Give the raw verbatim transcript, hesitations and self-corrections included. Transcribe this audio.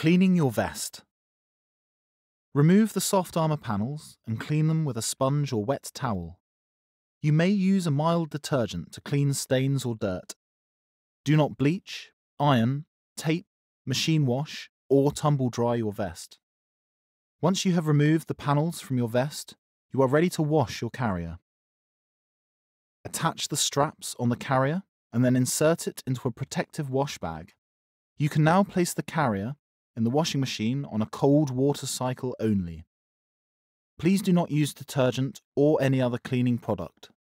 Cleaning your vest. Remove the soft armour panels and clean them with a sponge or wet towel. You may use a mild detergent to clean stains or dirt. Do not bleach, iron, tape, machine wash, or tumble dry your vest. Once you have removed the panels from your vest, you are ready to wash your carrier. Attach the straps on the carrier and then insert it into a protective wash bag. You can now place the carrier in the washing machine on a cold water cycle only. Please do not use detergent or any other cleaning product.